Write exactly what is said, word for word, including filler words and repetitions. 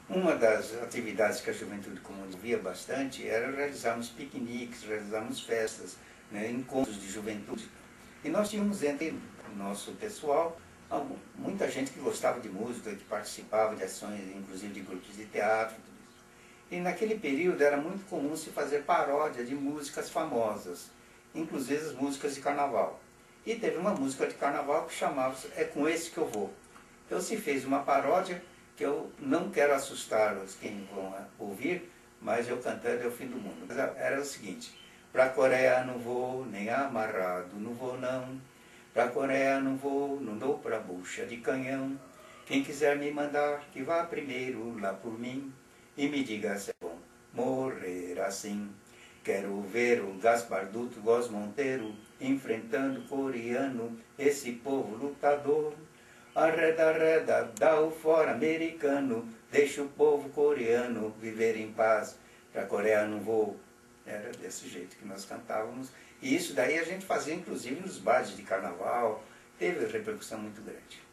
Uma das atividades que a juventude comum via bastante era realizarmos piqueniques, realizarmos festas, né, encontros de juventude. E nós tínhamos entre o nosso pessoal muita gente que gostava de música, que participava de ações, inclusive de grupos de teatro. Tudo isso. E naquele período era muito comum se fazer paródia de músicas famosas, inclusive as músicas de carnaval. E teve uma música de carnaval que chamava-se É Com Esse Que Eu Vou. Então se fez uma paródia que eu não quero assustar os quem vão ouvir, mas eu cantando é o fim do mundo. Era o seguinte: pra Coreia não vou, nem amarrado não vou não. Pra Coreia não vou, não dou pra bucha de canhão. Quem quiser me mandar, que vá primeiro lá por mim e me diga se é bom morrer assim. Quero ver o Gaspar Duto Góes Monteiro enfrentando o coreano, esse povo lutador. Arreda, arreda, dá o fora americano, deixa o povo coreano viver em paz. Pra Coreia não vou. Era desse jeito que nós cantávamos. E isso daí a gente fazia inclusive nos bares de carnaval. Teve repercussão muito grande.